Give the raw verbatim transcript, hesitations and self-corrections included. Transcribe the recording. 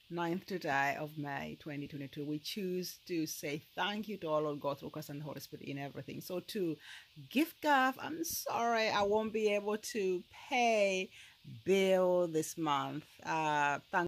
ninth today of May twenty twenty-two, we choose to say thank you to all of God, Lucas, and the Holy Spirit in everything. So to Giffgaff, I'm sorry I won't be able to pay bill this month. Uh, thank